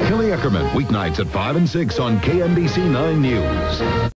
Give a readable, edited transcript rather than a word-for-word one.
Kelly Eckerman, weeknights at 5 and 6 on KMBC 9 News.